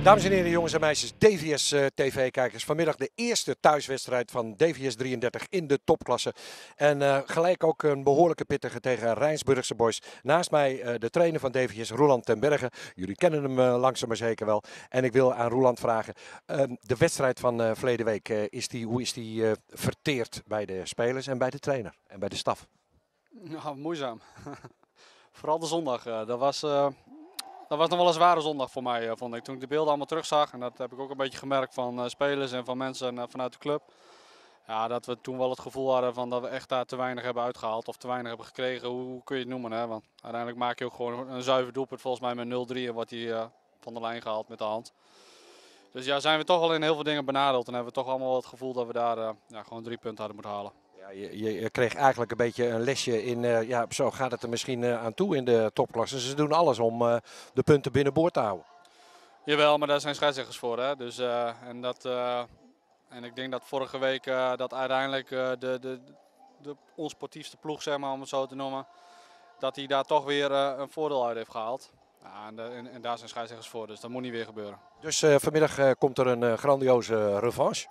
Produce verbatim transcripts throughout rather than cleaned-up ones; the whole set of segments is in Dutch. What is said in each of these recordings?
Dames en heren, jongens en meisjes, D V S uh, T V-kijkers. Vanmiddag de eerste thuiswedstrijd van D V S drieëndertig in de topklasse. En uh, gelijk ook een behoorlijke pittige tegen Rijnsburgse boys. Naast mij uh, de trainer van D V S, Roland ten Berge. Jullie kennen hem uh, langzaam maar zeker wel. En ik wil aan Roland vragen, uh, de wedstrijd van uh, verleden week, uh, is die, hoe is die uh, verteerd bij de spelers en bij de trainer en bij de staf? Nou, moeizaam. Vooral de zondag. Uh, dat was... Uh... Dat was nog wel een zware zondag voor mij, vond ik. Toen ik de beelden allemaal terugzag, en dat heb ik ook een beetje gemerkt van uh, spelers en van mensen uh, vanuit de club. Ja, dat we toen wel het gevoel hadden van dat we echt daar te weinig hebben uitgehaald of te weinig hebben gekregen. Hoe, hoe kun je het noemen? Hè? Want uiteindelijk maak je ook gewoon een zuiver doelpunt volgens mij met nul drie en wordt hij uh, van de lijn gehaald met de hand. Dus ja, zijn we toch wel in heel veel dingen benadeeld en hebben we toch allemaal wel het gevoel dat we daar uh, ja, gewoon drie punten hadden moeten halen. Ja, je, je, je kreeg eigenlijk een beetje een lesje in, uh, ja, zo gaat het er misschien uh, aan toe in de topklasse. Ze doen alles om uh, de punten binnenboord te houden. Jawel, maar daar zijn scheidsrechters voor. Hè? Dus, uh, en, dat, uh, en ik denk dat vorige week uh, dat uiteindelijk uh, de, de, de onsportiefste ploeg, zeg maar, om het zo te noemen, dat hij daar toch weer uh, een voordeel uit heeft gehaald. Ja, en, de, en, en daar zijn scheidsrechters voor, dus dat moet niet weer gebeuren. Dus uh, vanmiddag uh, komt er een uh, grandioze revanche.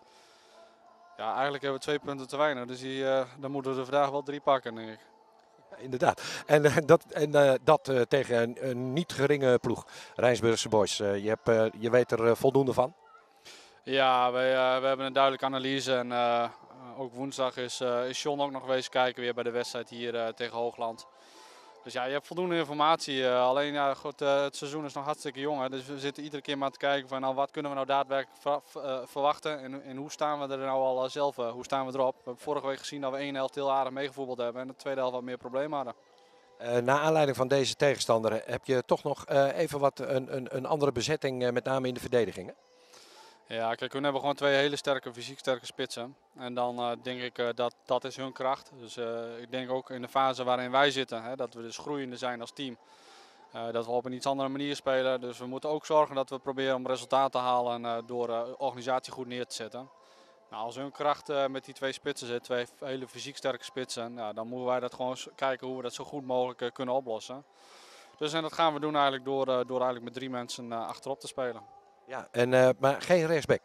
Ja, eigenlijk hebben we twee punten te weinig, dus die, uh, dan moeten we er vandaag wel drie pakken, denk ik. Ja, inderdaad. En uh, dat, en, uh, dat uh, tegen een, een niet geringe ploeg, Rijnsburgse boys. Uh, je, hebt, uh, je weet er uh, voldoende van? Ja, wij, uh, we hebben een duidelijke analyse en uh, ook woensdag is, uh, is John ook nog geweest kijken weer bij de wedstrijd hier uh, tegen Hoogland. Dus ja, je hebt voldoende informatie. Uh, alleen ja, goed, uh, het seizoen is nog hartstikke jong. Hè, dus we zitten iedere keer maar te kijken van nou, wat kunnen we nou daadwerkelijk ver, uh, verwachten. En, en hoe staan we er nou al uh, zelf, uh, hoe staan we erop. We hebben vorige week gezien dat we één helft heel aardig meegevoetbald hebben en de tweede helft wat meer problemen hadden. Uh, na aanleiding van deze tegenstander heb je toch nog uh, even wat een, een, een andere bezetting, uh, met name in de verdediging, hè? Ja, kijk, we hebben gewoon twee hele sterke, fysiek sterke spitsen. En dan uh, denk ik uh, dat dat is hun kracht. Dus uh, ik denk ook in de fase waarin wij zitten, hè, dat we dus groeiende zijn als team. Uh, dat we op een iets andere manier spelen. Dus we moeten ook zorgen dat we proberen om resultaat te halen uh, door de uh, organisatie goed neer te zetten. Nou, als hun kracht uh, met die twee spitsen zit, twee hele fysiek sterke spitsen, nou, dan moeten wij dat gewoon kijken hoe we dat zo goed mogelijk uh, kunnen oplossen. Dus en dat gaan we doen eigenlijk door, uh, door eigenlijk met drie mensen uh, achterop te spelen. Ja, en, uh, maar geen rechtsback?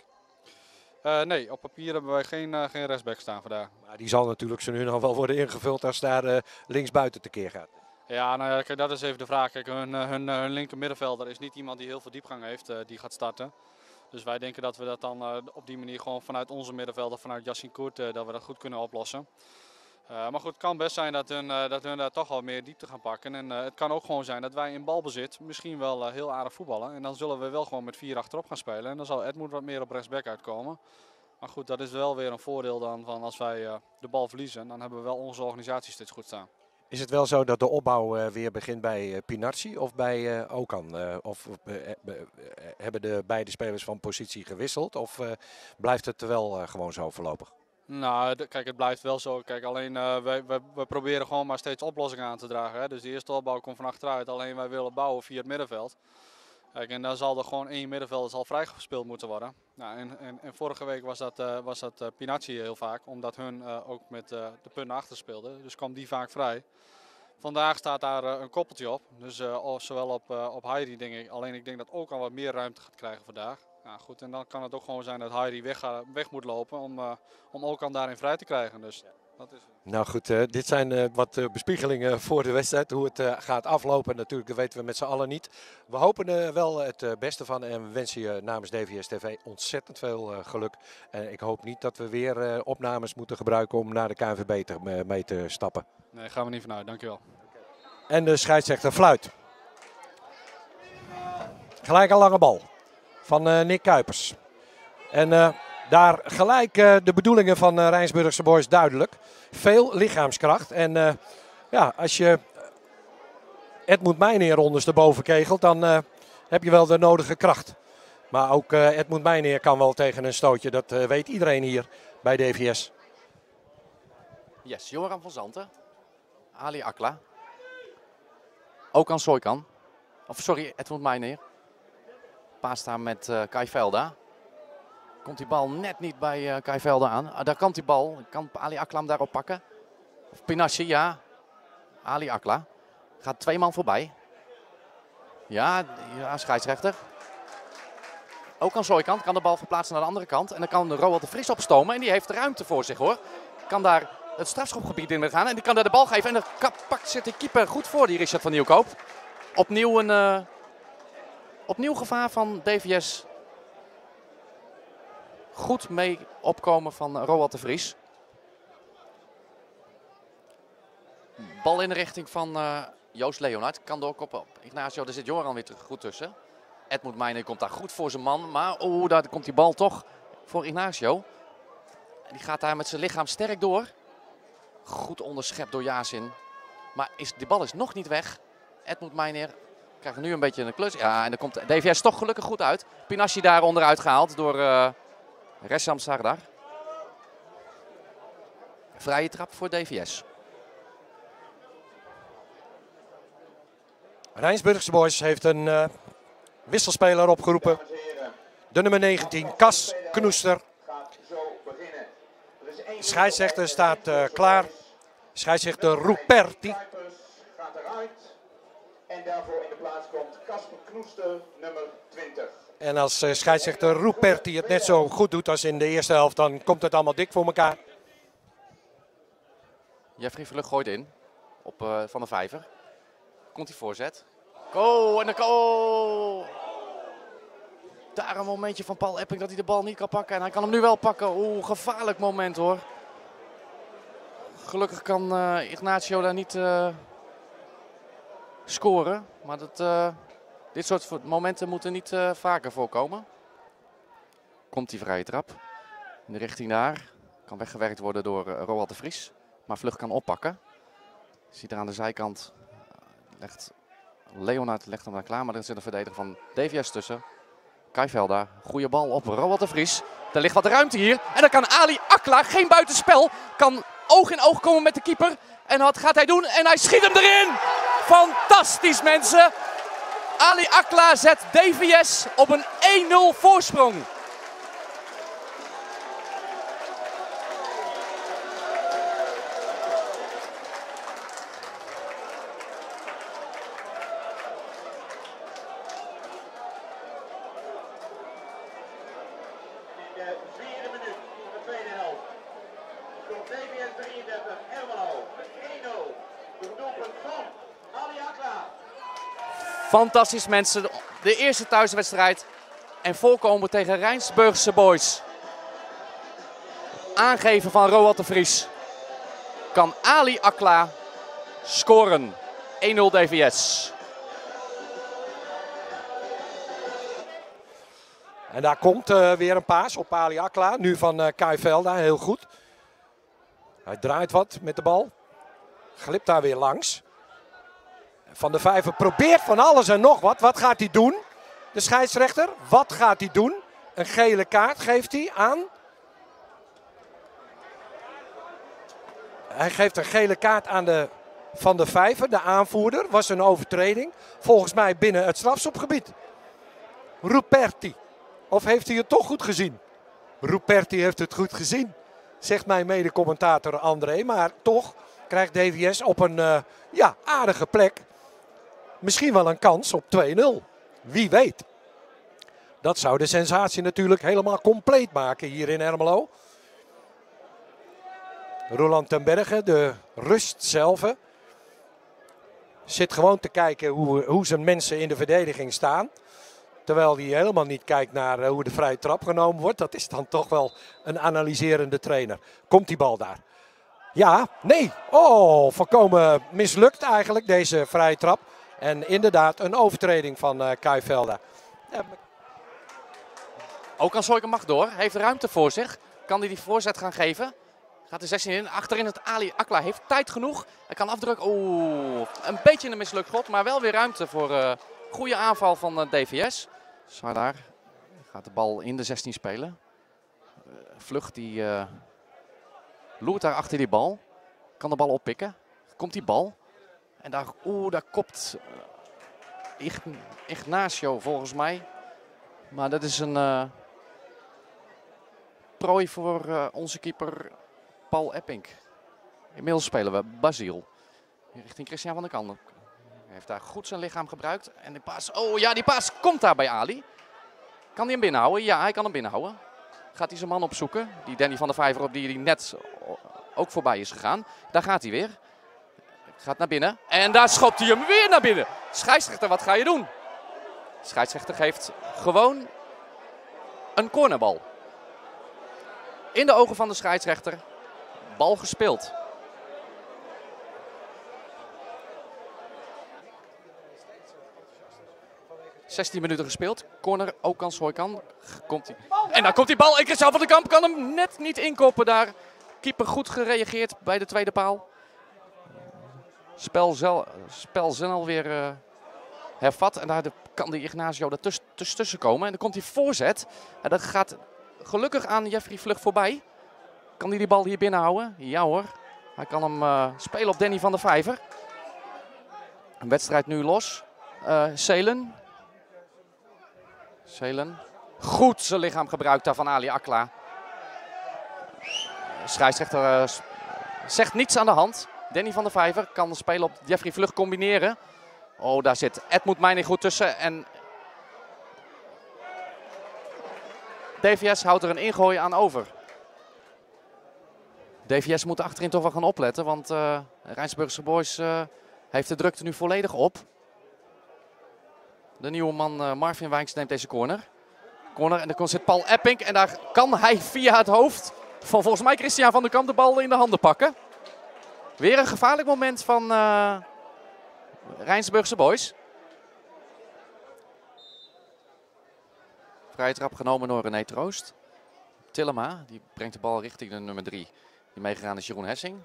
Uh, nee, op papier hebben wij geen, uh, geen rechtsback staan vandaag. Maar die zal natuurlijk zo nu nog wel worden ingevuld als daar uh, linksbuiten tekeer gaat. Ja, nou ja, kijk, dat is even de vraag. Kijk, hun, hun, hun linker middenvelder is niet iemand die heel veel diepgang heeft, uh, die gaat starten. Dus wij denken dat we dat dan uh, op die manier gewoon vanuit onze middenvelder, vanuit Yassine Koert, uh, dat we dat goed kunnen oplossen. Uh, maar goed, het kan best zijn dat hun, uh, dat hun daar toch wel meer diepte gaan pakken. En uh, het kan ook gewoon zijn dat wij in balbezit misschien wel uh, heel aardig voetballen. En dan zullen we wel gewoon met vier achterop gaan spelen. En dan zal Edmund wat meer op rechtsback uitkomen. Maar goed, dat is wel weer een voordeel dan van als wij uh, de bal verliezen. Dan hebben we wel onze organisatie steeds goed staan. Is het wel zo dat de opbouw uh, weer begint bij uh, Pinarci of bij uh, Okan? Uh, of uh, uh, uh, hebben de beide spelers van positie gewisseld? Of uh, blijft het wel uh, gewoon zo voorlopig? Nou, de, kijk, het blijft wel zo. Kijk, alleen uh, wij, wij, wij proberen gewoon maar steeds oplossingen aan te dragen. Hè. Dus de eerste opbouw komt van achteruit. Alleen wij willen bouwen via het middenveld. Kijk, en dan zal er gewoon één middenveld zal vrijgespeeld moeten worden. Nou, en, en, en vorige week was dat, uh, was dat uh, Pinacci heel vaak, omdat hun uh, ook met uh, de punten achter speelden. Dus kwam die vaak vrij. Vandaag staat daar uh, een koppeltje op. Dus uh, zowel op, uh, op Heidi, denk ik. Alleen ik denk dat ook al wat meer ruimte gaat krijgen vandaag. Nou goed, en dan kan het ook gewoon zijn dat Heidi weg, uh, weg moet lopen om, uh, om ook aan daarin vrij te krijgen. Dus dat is het. Nou goed, uh, dit zijn uh, wat uh, bespiegelingen voor de wedstrijd. Hoe het uh, gaat aflopen, natuurlijk, dat weten we met z'n allen niet. We hopen er uh, wel het uh, beste van en we wensen je namens D V S T V ontzettend veel uh, geluk. En ik hoop niet dat we weer uh, opnames moeten gebruiken om naar de K N V B te, uh, mee te stappen. Nee, gaan we niet vanuit. Dankjewel. En de scheidsrechter fluit. Gelijk een lange bal van uh, Nick Kuipers. En uh, daar gelijk uh, de bedoelingen van uh, Rijnsburgse boys duidelijk. Veel lichaamskracht. En uh, ja, als je Edmund Meijneer ondersteboven kegelt, dan uh, heb je wel de nodige kracht. Maar ook uh, Edmund Meijneer kan wel tegen een stootje. Dat uh, weet iedereen hier bij D V S. Yes, Joran van Zanten. Ali Akla. Okan Soykan. Of sorry, Edmund Meijneer. Paas daar met uh, Kai Velda. Komt die bal net niet bij uh, Kai Velda aan. Ah, daar kan die bal. Kan Ali Akla hem daarop pakken? Of Pinassi, ja. Ali Akla. Gaat twee man voorbij. Ja, ja, scheidsrechter. Ook aan Soykant kan de bal verplaatsen naar de andere kant. En dan kan Roald de Vries opstomen. En die heeft ruimte voor zich hoor. Kan daar het strafschopgebied in gaan. En die kan daar de bal geven. En dan pakt zit de keeper goed voor, die Richard van Nieuwkoop. Opnieuw een uh, opnieuw gevaar van D V S. Goed mee opkomen van Roald de Vries. Bal in de richting van uh, Joost Leonard. Kan doorkoppen op Ignacio. Er zit Joran weer goed tussen. Edmund Meijner komt daar goed voor zijn man. Maar oh, daar komt die bal toch voor Ignacio. En die gaat daar met zijn lichaam sterk door. Goed onderschept door Yasin. Maar is, die bal is nog niet weg. Edmund Meijner krijgt nu een beetje een klus. Ja, en dan komt D V S toch gelukkig goed uit. Pinassi daar onderuit gehaald door uh, Ressam Sardar. Vrije trap voor D V S. Rijnsburgse Boys heeft een uh, wisselspeler opgeroepen. De nummer negentien, Cas Knoester. De scheidsrechter staat uh, klaar. Scheidsrechter Ruperti. En daarvoor in de plaats komt Casper Knoester, nummer twintig. En als uh, scheidsrechter Ruperti het net zo goed doet als in de eerste helft, dan komt het allemaal dik voor elkaar. Jeffrey Vlug gooit in op uh, Van der Vijver. Komt hij voorzet. Go en de goal. Daar een momentje van Paul Epping dat hij de bal niet kan pakken. En hij kan hem nu wel pakken. Oeh, gevaarlijk moment hoor. Gelukkig kan uh, Ignacio daar niet uh, scoren. Maar dat, uh, dit soort momenten moeten niet uh, vaker voorkomen. Komt die vrije trap. In de richting daar. Kan weggewerkt worden door uh, Roald de Vries. Maar Vlug kan oppakken. Ziet er aan de zijkant. Legt Leonard legt hem daar klaar. Maar er zit een verdediger van D V S tussen. Kai Velda, goede bal op Roald de Vries. Er ligt wat ruimte hier. En dan kan Ali Akla, geen buitenspel, kan oog in oog komen met de keeper. En wat gaat hij doen? En hij schiet hem erin! Fantastisch mensen! Ali Akla zet D V S op een één nul voorsprong. Fantastisch mensen, de eerste thuiswedstrijd en voorkomen tegen Rijnsburgse Boys. Aangeven van Roald de Vries. Kan Ali Akla scoren. één nul D V S. En daar komt uh, weer een paas op Ali Akla. Nu van uh, Kai Velda, heel goed. Hij draait wat met de bal. Glipt daar weer langs. Van der Vijver probeert van alles en nog wat. Wat gaat hij doen? De scheidsrechter. Wat gaat hij doen? Een gele kaart geeft hij aan. Hij geeft een gele kaart aan de Van der Vijver, de aanvoerder. Was een overtreding. Volgens mij binnen het strafschopgebied. Ruperti. Of heeft hij het toch goed gezien? Ruperti heeft het goed gezien. Zegt mijn mede-commentator André. Maar toch krijgt D V S op een uh, ja, aardige plek misschien wel een kans op twee nul. Wie weet. Dat zou de sensatie natuurlijk helemaal compleet maken hier in Ermelo. Roland ten Berge, de rust zelf, zit gewoon te kijken hoe, hoe zijn mensen in de verdediging staan. Terwijl hij helemaal niet kijkt naar hoe de vrije trap genomen wordt. Dat is dan toch wel een analyserende trainer. Komt die bal daar? Ja, nee. Oh, volkomen mislukt eigenlijk deze vrije trap. En inderdaad een overtreding van uh, Kai Velda. Ja. Ook aan Soyka mag door. Heeft ruimte voor zich. Kan hij die voorzet gaan geven? Gaat de zestien in. Achterin het Ali Akla heeft tijd genoeg. Hij kan afdrukken. Oeh, een beetje een mislukt schot. Maar wel weer ruimte voor uh, goede aanval van uh, D V S. Sardar gaat de bal in de zestien spelen. Uh, Vlug die uh, loert daar achter die bal. Kan de bal oppikken. Komt die bal. En daar, oeh, daar kopt uh, Ignacio volgens mij. Maar dat is een uh, prooi voor uh, onze keeper Paul Epping. Inmiddels spelen we Basiel. Richting Christian van der Kanden. Hij heeft daar goed zijn lichaam gebruikt. En die paas, oh ja, die paas komt daar bij Ali. Kan hij hem binnenhouden? Ja, hij kan hem binnenhouden. Gaat hij zijn man opzoeken? Die Danny van der Vijver op die, die net ook voorbij is gegaan. Daar gaat hij weer. Gaat naar binnen. En daar schopt hij hem weer naar binnen. Scheidsrechter, wat ga je doen? De scheidsrechter geeft gewoon een cornerbal. In de ogen van de scheidsrechter. Bal gespeeld. zestien minuten gespeeld. Corner, ook kan Soykan. Komt hij. En daar komt die bal. En Christian van den Kamp kan hem net niet inkoppen daar. Keeper goed gereageerd bij de tweede paal. Spel zelf, spel snel weer uh, hervat. En daar de, kan die Ignacio er tuss, tuss, tussen komen. En dan komt die voorzet. En dat gaat gelukkig aan Jeffrey Vlug voorbij. Kan hij die bal hier binnenhouden? Ja hoor. Hij kan hem uh, spelen op Danny van der Vijver. Een wedstrijd nu los. Uh, Selen. Selen. Goed zijn lichaam gebruikt daar van Ali Akla. De scheidsrechter uh, zegt niets aan de hand. Danny van der Vijver kan spelen op Jeffrey Vlug combineren. Oh, daar zit Edmund Meining goed tussen. En D V S houdt er een ingooi aan over. D V S moet achterin toch wel gaan opletten. Want uh, Rijnsburgse Boys uh, heeft de drukte nu volledig op. De nieuwe man uh, Marvin Wijnks neemt deze corner. Corner en dan zit Paul Epping. En daar kan hij via het hoofd van volgens mij Christian van den Kamp de bal in de handen pakken. Weer een gevaarlijk moment van uh, Rijnsburgse Boys. Vrije trap genomen door René Troost. Tillema, die brengt de bal richting de nummer drie. Die meegegaan is Jeroen Hessing.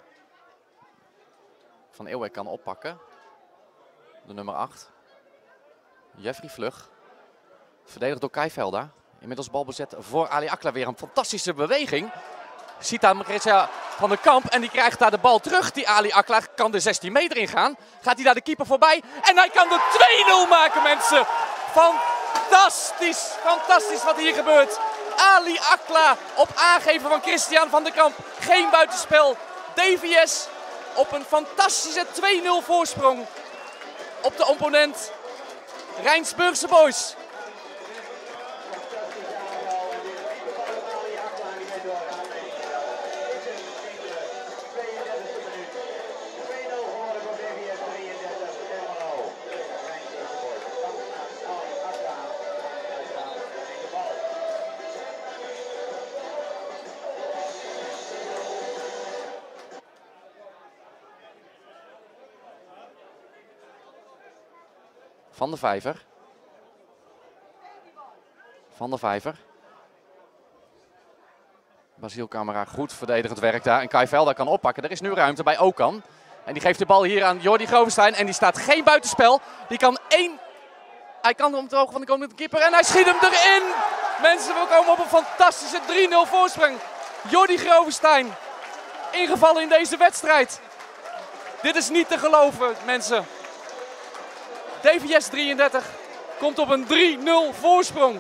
Van Eeuwijk kan oppakken. De nummer acht. Jeffrey Vlug. Verdedigd door Kai Velda. Inmiddels balbezet voor Ali Akla. Weer een fantastische beweging. Ziet daar Christian van den Kamp en die krijgt daar de bal terug. Die Ali Akla kan de zestien meter ingaan. Gaat hij daar de keeper voorbij. En hij kan de twee nul maken, mensen. Fantastisch, fantastisch wat hier gebeurt. Ali Akla op aangeven van Christian van den Kamp. Geen buitenspel. D V S op een fantastische twee nul voorsprong op de opponent Rijnsburgse Boys. Van der Vijver. Van der Vijver. Basiel Camera goed verdedigend werk daar. En Kai Velda kan oppakken. Er is nu ruimte bij Okan. En die geeft de bal hier aan Jordi Grovenstein. En die staat geen buitenspel. Die kan één... Hij kan om het oog van de komende keeper. En hij schiet hem erin. Mensen, we komen op een fantastische drie nul voorsprong. Jordi Grovenstein. Ingevallen in deze wedstrijd. Dit is niet te geloven, mensen. D V S drieëndertig komt op een drie nul voorsprong.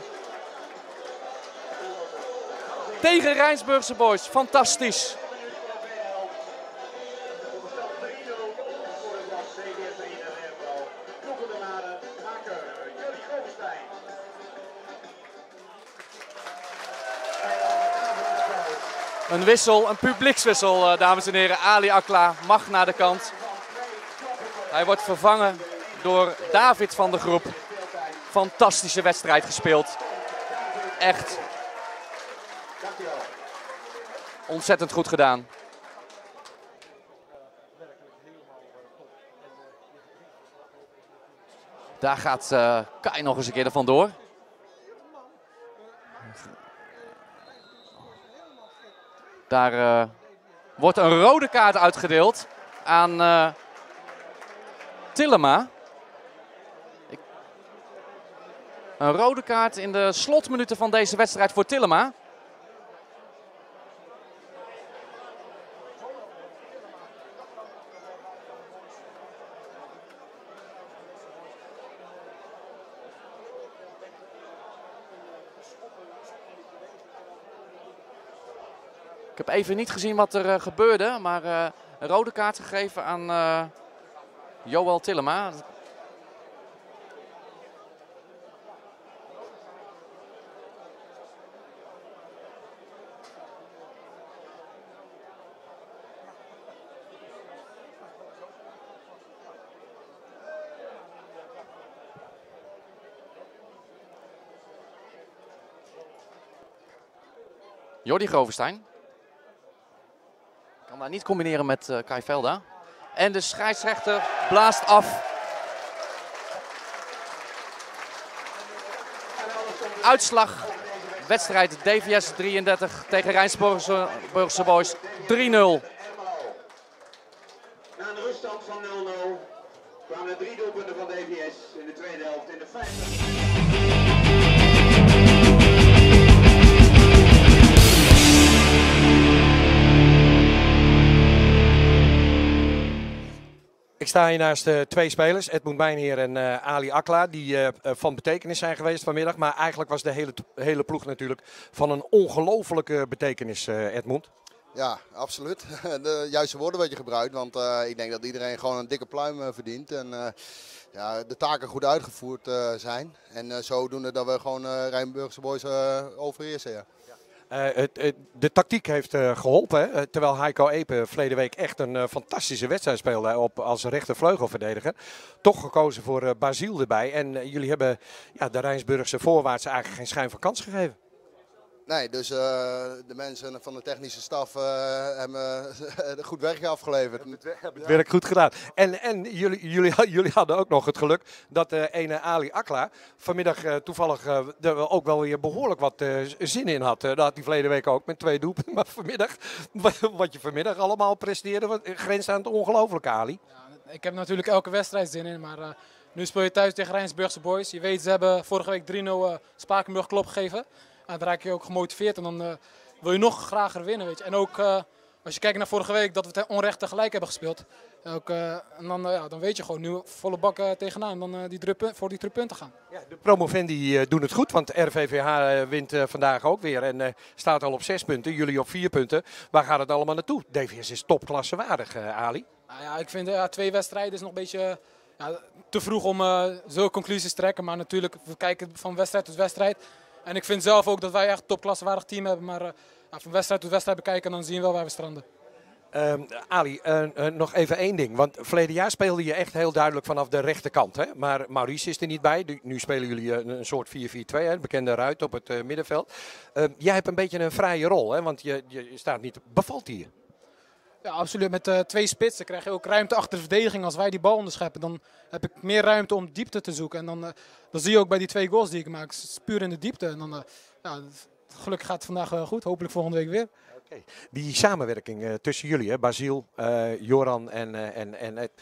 Tegen Rijnsburgse Boys. Fantastisch. Een wissel, een publiekswissel, dames en heren. Ali Akla mag naar de kant. Hij wordt vervangen door David van de Groep. Fantastische wedstrijd gespeeld. Echt ontzettend goed gedaan. Daar gaat uh, Kai nog eens een keer ervan door. Daar uh, wordt een rode kaart uitgedeeld aan uh, Tillema. Ik... Een rode kaart in de slotminuten van deze wedstrijd voor Tillema. Ik heb even niet gezien wat er uh, gebeurde, maar uh, een rode kaart gegeven aan uh, Joël Tillema. Jordi Grovenstein. Kan daar niet combineren met uh, Kai Velda. En de scheidsrechter blaast af. Uitslag. Wedstrijd D V S drieëndertig tegen Rijnsburgse Boys drie nul. Na een ruststand van nul nul kwamen er drie doelpunten van D V S in de tweede helft in de vijftigste. Ik sta hier naast uh, twee spelers, Edmund Mijnheer en uh, Ali Akla, die uh, van betekenis zijn geweest vanmiddag. Maar eigenlijk was de hele, hele ploeg natuurlijk van een ongelofelijke betekenis, uh, Edmund. Ja, absoluut. De juiste woorden wat je gebruikt, want uh, ik denk dat iedereen gewoon een dikke pluim uh, verdient. En uh, ja, de taken goed uitgevoerd uh, zijn. En uh, zodoende dat we gewoon uh, Rijnsburgse Boys uh, overheersen. Ja. Uh, het, het, de tactiek heeft uh, geholpen, hè? Terwijl Heiko Epe verleden week echt een uh, fantastische wedstrijd speelde op, als rechtervleugelverdediger. Toch gekozen voor uh, Basile erbij en uh, jullie hebben ja, de Rijnsburgse voorwaarts eigenlijk geen schijn van kans gegeven. Nee, dus uh, de mensen van de technische staf uh, hebben uh, goed werk afgeleverd. Hebben het werk goed gedaan. En, en jullie, jullie, jullie hadden ook nog het geluk dat uh, ene Ali Akla vanmiddag uh, toevallig uh, er ook wel weer behoorlijk wat uh, zin in had. Uh, dat had hij verleden week ook met twee doelpunten. Maar vanmiddag, wat je vanmiddag allemaal presteerde, wat, grenst aan het ongelooflijke, Ali. Ja, ik heb natuurlijk elke wedstrijd zin in, maar uh, nu speel je thuis tegen Rijnsburgse Boys. Je weet, ze hebben vorige week drie nul uh, Spakenburg klop gegeven. Ja, dan raak je ook gemotiveerd en dan uh, wil je nog grager winnen. Weet je. En ook uh, als je kijkt naar vorige week dat we het onrecht tegelijk hebben gespeeld. Ook, uh, en dan, uh, ja, dan weet je gewoon nu volle bak uh, tegenaan en dan uh, die drie, voor die drie punten gaan. Ja, de promovendi uh, doen het goed, want R V V H uh, wint uh, vandaag ook weer en uh, staat al op zes punten. Jullie op vier punten. Waar gaat het allemaal naartoe? D V S is topklasse waardig, uh, Ali. Nou ja, ik vind uh, twee wedstrijden is nog een beetje uh, ja, te vroeg om uh, zulke conclusies te trekken. Maar natuurlijk, we kijken van wedstrijd tot wedstrijd. En ik vind zelf ook dat wij echt een topklassewaardig team hebben. Maar uh, ja, van wedstrijd tot wedstrijd bekijken en dan zien we wel waar we stranden. Um, Ali, uh, uh, nog even één ding. Want verleden jaar speelde je echt heel duidelijk vanaf de rechterkant. Hè? Maar Maurice is er niet bij. Nu spelen jullie uh, een soort vier vier twee, hè? De bekende ruit op het uh, middenveld. Uh, jij hebt een beetje een vrije rol, hè? Want je, je staat niet... Bevalt die je? Ja, absoluut. Met uh, twee spitsen krijg je ook ruimte achter de verdediging. Als wij die bal onderscheppen, dan heb ik meer ruimte om diepte te zoeken. En dan, uh, dan zie je ook bij die twee goals die ik maak, het is puur in de diepte. En dan, uh, ja, gelukkig gaat het vandaag uh, goed. Hopelijk volgende week weer. Okay. Die samenwerking uh, tussen jullie, hè? Basile, uh, Joran en, uh, en, en uh,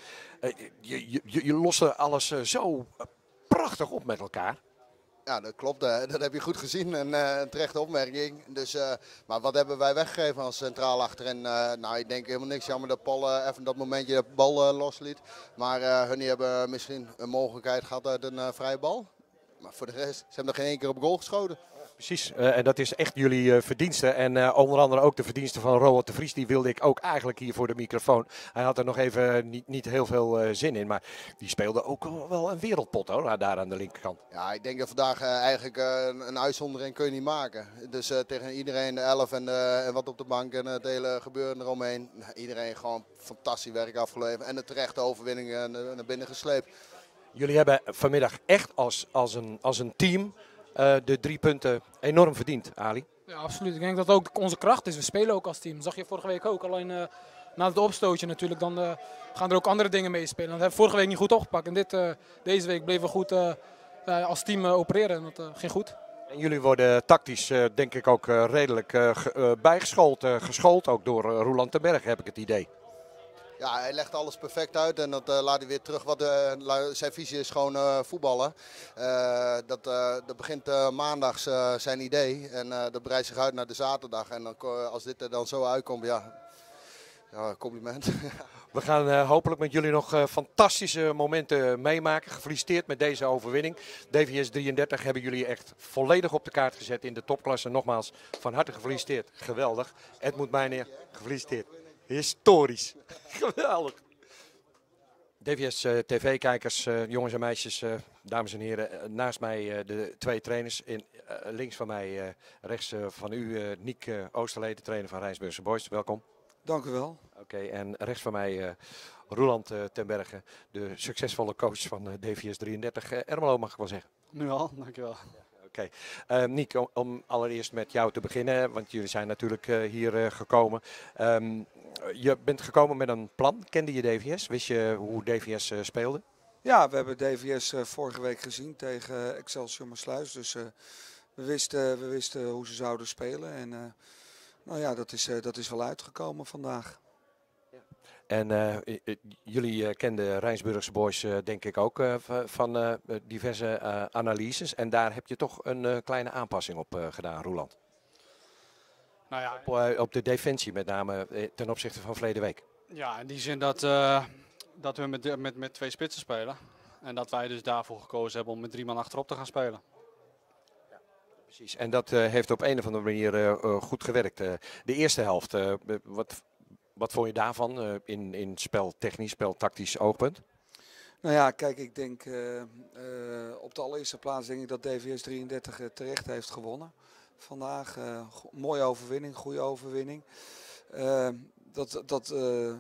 je, je, je loste alles uh, zo prachtig op met elkaar. Ja, dat klopt. Uh, dat heb je goed gezien. En uh, een terechte opmerking. Dus, uh, maar wat hebben wij weggegeven als centraal achterin? Uh, nou, ik denk helemaal niks. Jammer dat Paul uh, even dat momentje de bal uh, losliet. Maar uh, hun hebben misschien een mogelijkheid gehad uit een uh, vrije bal. Maar voor de rest, ze hebben er geen één keer op goal geschoten. Precies, uh, en dat is echt jullie uh, verdienste. En uh, onder andere ook de verdienste van Roald de Vries. Die wilde ik ook eigenlijk hier voor de microfoon. Hij had er nog even niet, niet heel veel uh, zin in. Maar die speelde ook wel een wereldpot hoor, daar aan de linkerkant. Ja, ik denk dat vandaag uh, eigenlijk uh, een uitzondering kun je niet maken. Dus uh, tegen iedereen de elf en, uh, en wat op de bank en het hele gebeuren eromheen. Iedereen gewoon fantastisch werk afgeleverd. En de terechte overwinning uh, naar binnen gesleept. Jullie hebben vanmiddag echt als, als, een, als een team uh, de drie punten enorm verdiend, Ali. Ja, absoluut. Ik denk dat dat ook onze kracht is. We spelen ook als team. Dat zag je vorige week ook. Alleen uh, na het opstootje natuurlijk, dan uh, gaan er ook andere dingen meespelen. Dat hebben we vorige week niet goed opgepakt. En dit, uh, deze week bleven we goed uh, uh, als team uh, opereren. En dat uh, ging goed. En jullie worden tactisch uh, denk ik ook uh, redelijk uh, ge, uh, bijgeschoold. Uh, geschoold ook door uh, Roland ten Berg, heb ik het idee. Ja, hij legt alles perfect uit en dat uh, laat hij weer terug. Wat, uh, zijn visie is gewoon uh, voetballen. Uh, dat, uh, dat begint uh, maandags uh, zijn idee en uh, dat breidt zich uit naar de zaterdag. En dan, uh, als dit er dan zo uitkomt, ja, ja compliment. We gaan uh, hopelijk met jullie nog uh, fantastische momenten meemaken. Gefeliciteerd met deze overwinning. D V S drieëndertig hebben jullie echt volledig op de kaart gezet in de topklasse. Nogmaals, van harte gefeliciteerd. Geweldig. Edmund Mijnheer, gefeliciteerd. Historisch. Geweldig. D V S uh, T V-kijkers, uh, jongens en meisjes, uh, dames en heren. Uh, naast mij uh, de twee trainers. In, uh, links van mij, uh, rechts uh, van u, uh, Niek uh, Oosterlee, de trainer van Rijnsburgse Boys. Welkom. Dank u wel. Oké, okay, en rechts van mij uh, Roland uh, ten Berge, de succesvolle coach van uh, D V S drieëndertig. Uh, Ermelo mag ik wel zeggen. Nu al, dankjewel. Oké, Oké. Okay. Uh, Niek, om, om allereerst met jou te beginnen, want jullie zijn natuurlijk uh, hier uh, gekomen. Um, je bent gekomen met een plan. Kende je D V S? Wist je hoe D V S uh, speelde? Ja, we hebben D V S uh, vorige week gezien tegen uh, Excelsior Maassluis. Dus uh, we, wisten, we wisten hoe ze zouden spelen. En uh, nou ja, dat is, uh, dat is wel uitgekomen vandaag. En uh, jullie uh, kenden Rijnsburgse Boys uh, denk ik ook uh, van uh, diverse uh, analyses. En daar heb je toch een uh, kleine aanpassing op uh, gedaan, Roeland. Nou ja, op, uh, op de defensie met name uh, ten opzichte van verleden week. Ja, in die zin dat, uh, dat we met, met, met twee spitsen spelen. En dat wij dus daarvoor gekozen hebben om met drie man achterop te gaan spelen. Ja, precies. En dat uh, heeft op een of andere manier uh, uh, goed gewerkt. Uh, de eerste helft, uh, wat... Wat vond je daarvan uh, in, in speltechnisch, speltactisch oogpunt? Nou ja, kijk, ik denk uh, uh, op de allereerste plaats denk ik dat D V S drieëndertig uh, terecht heeft gewonnen. Vandaag, uh, mooie overwinning, goede overwinning. Uh, dat, dat, uh, uh,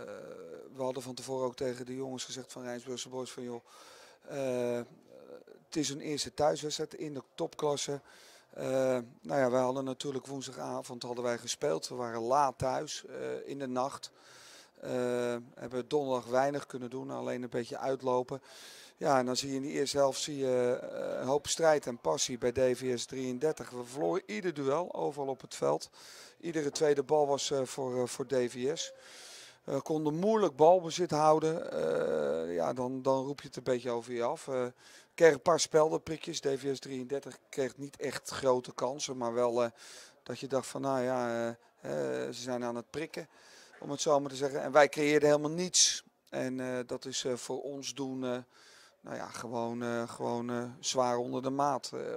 we hadden van tevoren ook tegen de jongens gezegd van Rijnsburgse Boys van joh, uh, het is een eerste thuiswedstrijd in de topklasse. Uh, nou ja, wij hadden natuurlijk woensdagavond hadden wij gespeeld. We waren laat thuis uh, in de nacht. Uh, hebben donderdag weinig kunnen doen, alleen een beetje uitlopen. Ja, en dan zie je in de eerste helft zie je uh, een hoop strijd en passie bij D V S drieëndertig. We verloren ieder duel, overal op het veld. Iedere tweede bal was uh, voor, uh, voor D V S. We uh, konden moeilijk balbezit houden. Uh, ja, dan, dan roep je het een beetje over je af. Uh, kreeg een paar speldenprikjes. D V S drieëndertig kreeg niet echt grote kansen. Maar wel uh, dat je dacht van nou ja, uh, uh, ze zijn aan het prikken. Om het zo maar te zeggen. En wij creëerden helemaal niets. En uh, dat is uh, voor ons doen uh, nou ja, gewoon, uh, gewoon uh, zwaar onder de maat. Uh, uh,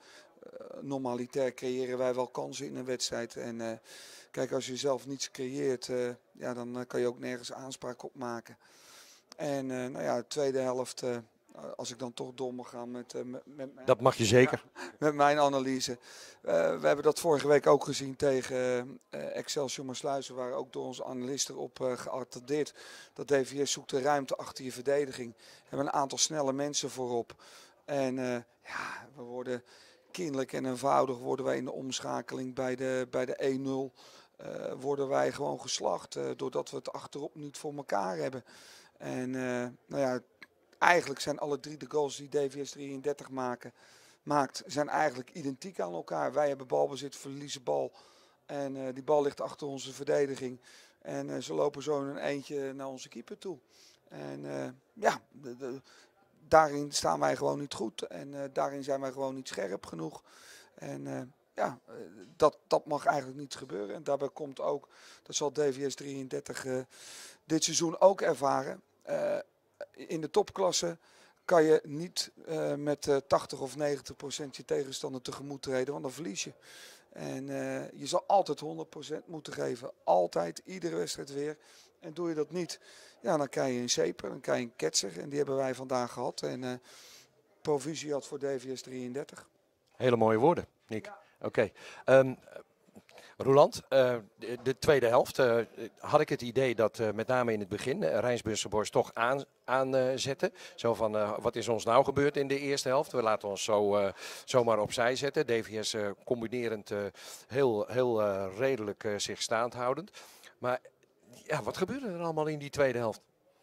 normalitair creëren wij wel kansen in een wedstrijd. En uh, kijk, als je zelf niets creëert, uh, ja, dan uh, kan je ook nergens aanspraak op maken. En uh, nou ja, de tweede helft... Uh, Als ik dan toch door mag gaan met, uh, met, met mijn, dat mag je zeker. Ja, met mijn analyse. Uh, we hebben dat vorige week ook gezien tegen uh, Excelsior Maassluis. We waren ook door onze analisten op uh, geattendeerd. Dat D V S zoekt de ruimte achter je verdediging. We hebben een aantal snelle mensen voorop. En uh, ja, we worden kinderlijk en eenvoudig worden wij in de omschakeling bij de, bij de één nul. Uh, worden wij gewoon geslacht. Uh, doordat we het achterop niet voor elkaar hebben. En uh, nou ja... Eigenlijk zijn alle drie de goals die D V S drieëndertig maken, maakt, zijn eigenlijk identiek aan elkaar. Wij hebben balbezit, verliezen bal. En uh, die bal ligt achter onze verdediging. En uh, ze lopen zo in een eentje naar onze keeper toe. En uh, ja, de, de, daarin staan wij gewoon niet goed. En uh, daarin zijn wij gewoon niet scherp genoeg. En uh, ja, uh, dat, dat mag eigenlijk niet gebeuren. En daarbij komt ook, dat zal D V S drieëndertig uh, dit seizoen ook ervaren. Uh, In de topklasse kan je niet uh, met uh, tachtig of negentig procent je tegenstander tegemoet treden, want dan verlies je. En uh, je zal altijd honderd procent moeten geven. Altijd, iedere wedstrijd weer. En doe je dat niet, ja, dan krijg je een zeper, dan krijg je een ketser. En die hebben wij vandaag gehad. En uh, proficiat voor D V S drieëndertig. Hele mooie woorden, Niek. Ja. Oké. Okay. Um, Roeland, uh, de, de tweede helft uh, had ik het idee dat uh, met name in het begin uh, Rijnsburgse Boys toch aan, aanzetten. Uh, zo van, uh, wat is ons nou gebeurd in de eerste helft? We laten ons zo uh, zomaar opzij zetten. D V S uh, combinerend uh, heel, heel uh, redelijk uh, zich staand houdend. Maar ja, wat gebeurde er allemaal in die tweede helft?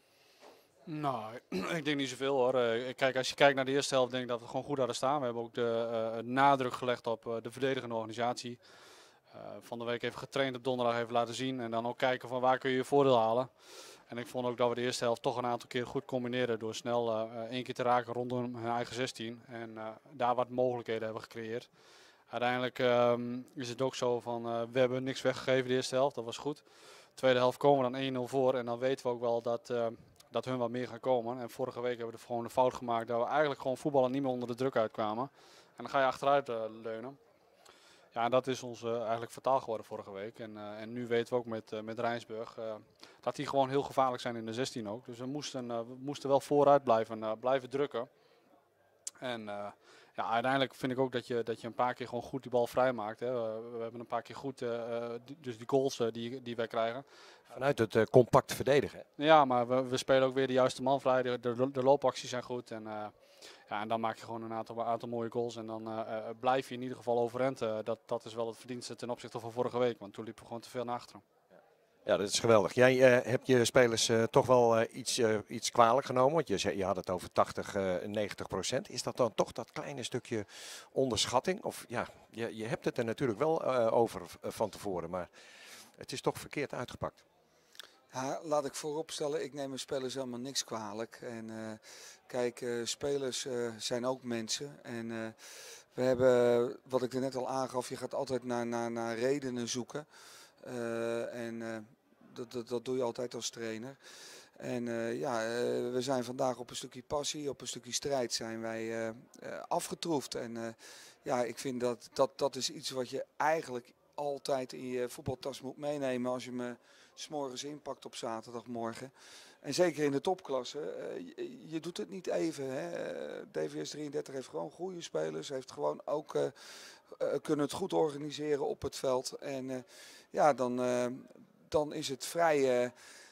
Nou, ik denk niet zoveel hoor. Uh, kijk, als je kijkt naar de eerste helft denk ik dat we gewoon goed hadden staan. We hebben ook de uh, nadruk gelegd op uh, de verdedigende organisatie. Uh, van de week even getraind op donderdag even laten zien. En dan ook kijken van waar kun je je voordeel halen. En ik vond ook dat we de eerste helft toch een aantal keer goed combineren. Door snel uh, één keer te raken rondom hun eigen zestien. En uh, daar wat mogelijkheden hebben gecreëerd. Uiteindelijk um, is het ook zo van uh, we hebben niks weggegeven de eerste helft. Dat was goed. De tweede helft komen we dan één nul voor. En dan weten we ook wel dat, uh, dat hun wat meer gaan komen. En vorige week hebben we gewoon een fout gemaakt. Dat we eigenlijk gewoon voetballen niet meer onder de druk uitkwamen. En dan ga je achteruit uh, leunen. Ja, dat is ons uh, eigenlijk fataal geworden vorige week. En, uh, en nu weten we ook met, uh, met Rijnsburg uh, dat die gewoon heel gevaarlijk zijn in de zestien ook. Dus we moesten, uh, we moesten wel vooruit blijven, uh, blijven drukken. En uh, ja, uiteindelijk vind ik ook dat je, dat je een paar keer gewoon goed die bal vrijmaakt. Hè. We, we hebben een paar keer goed, uh, die, dus die goals uh, die, die wij krijgen. Vanuit het uh, compact verdedigen. Ja, maar we, we spelen ook weer de juiste man vrij. De, de, de loopacties zijn goed. En, uh, ja, en dan maak je gewoon een aantal, aantal mooie goals. En dan uh, uh, blijf je in ieder geval overeind. Uh, dat, dat is wel het verdienste ten opzichte van vorige week. Want toen liepen we gewoon te veel naar achteren. Ja, dat is geweldig. Jij uh, hebt je spelers uh, toch wel uh, iets, uh, iets kwalijk genomen. Want je, zei, je had het over tachtig, uh, negentig procent. Is dat dan toch dat kleine stukje onderschatting? Of ja, je, je hebt het er natuurlijk wel uh, over uh, van tevoren. Maar het is toch verkeerd uitgepakt. Ja, laat ik vooropstellen, ik neem mijn spelers helemaal niks kwalijk. En uh, kijk, uh, spelers uh, zijn ook mensen. En uh, we hebben, wat ik er net al aangaf, je gaat altijd naar, naar, naar redenen zoeken. Uh, en uh, dat, dat, dat doe je altijd als trainer. En uh, ja, uh, we zijn vandaag op een stukje passie, op een stukje strijd zijn wij uh, uh, afgetroefd. En uh, ja, ik vind dat, dat dat is iets wat je eigenlijk altijd in je voetbaltas moet meenemen als je me 's morgens inpakt op zaterdagmorgen. En zeker in de topklasse, uh, je, je doet het niet even. Hè. D V S drieëndertig heeft gewoon goede spelers, heeft gewoon ook uh, uh, kunnen het goed organiseren op het veld. En uh, ja, dan, uh, dan is het vrij, uh,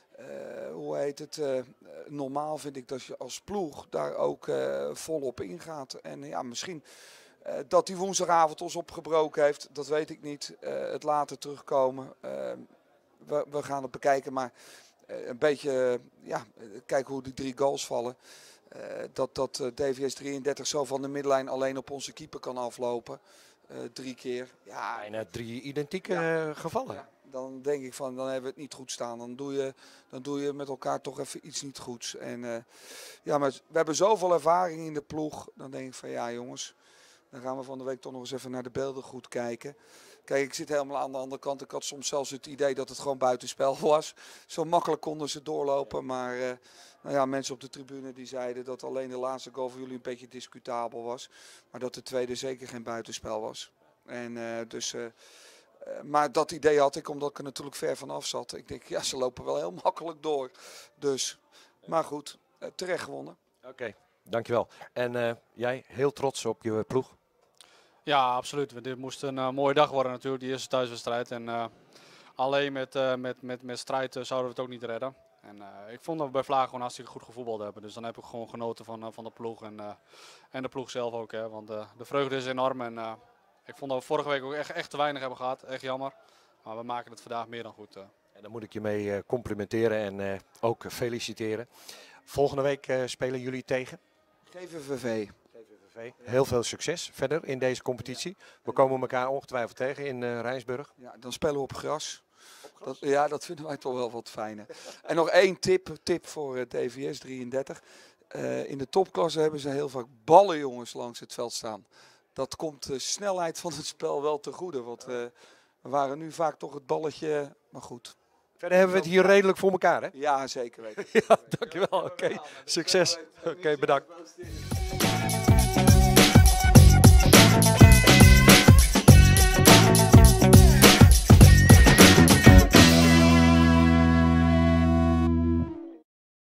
uh, hoe heet het, uh, normaal vind ik dat je als ploeg daar ook uh, volop ingaat. En ja, misschien uh, dat die woensdagavond ons opgebroken heeft, dat weet ik niet. Uh, het later terugkomen. Uh, We, we gaan het bekijken, maar uh, een beetje uh, ja, kijken hoe die drie goals vallen. Uh, dat dat uh, D V S drieëndertig zo van de middenlijn alleen op onze keeper kan aflopen. Uh, drie keer. Ja, bijna drie identieke ja. uh, gevallen. Ja, dan denk ik van, dan hebben we het niet goed staan. Dan doe je, dan doe je met elkaar toch even iets niet goeds. En uh, ja, maar we hebben zoveel ervaring in de ploeg. Dan denk ik van, ja jongens, dan gaan we van de week toch nog eens even naar de beelden goed kijken. Kijk, ik zit helemaal aan de andere kant. Ik had soms zelfs het idee dat het gewoon buitenspel was. Zo makkelijk konden ze doorlopen. Maar uh, nou ja, mensen op de tribune die zeiden dat alleen de laatste goal voor jullie een beetje discutabel was. Maar dat de tweede zeker geen buitenspel was. En, uh, dus, uh, uh, maar dat idee had ik omdat ik er natuurlijk ver vanaf zat. Ik denk, ja, ze lopen wel heel makkelijk door. Dus, maar goed, uh, terecht gewonnen. Oké, okay, dankjewel. En uh, jij, heel trots op je ploeg? Ja, absoluut. Dit moest een uh, mooie dag worden natuurlijk, die eerste thuiswedstrijd. En uh, alleen met, uh, met, met, met strijd uh, zouden we het ook niet redden. En uh, ik vond dat we bij Vlaag gewoon hartstikke goed gevoetbald hebben. Dus dan heb ik gewoon genoten van, uh, van de ploeg en, uh, en de ploeg zelf ook. Hè. Want uh, de vreugde is enorm. En uh, ik vond dat we vorige week ook echt, echt te weinig hebben gehad. Echt jammer. Maar we maken het vandaag meer dan goed. Uh. En daar moet ik je mee uh, complimenteren en uh, ook feliciteren. Volgende week uh, spelen jullie tegen? G V V V. Heel veel succes verder in deze competitie. We komen elkaar ongetwijfeld tegen in uh, Rijnsburg. Ja, dan spelen we op gras. Op gras? Dat, ja, dat vinden wij toch wel wat fijner. En nog één tip, tip voor uh, D V S drieëndertig. Uh, in de topklasse hebben ze heel vaak ballenjongens langs het veld staan. Dat komt de snelheid van het spel wel te goede. Want uh, we waren nu vaak toch het balletje, maar goed. Verder hebben we het hier redelijk voor elkaar, hè? Ja, zeker weten. Ja, dankjewel. Oké, okay. Succes. Oké, okay, bedankt.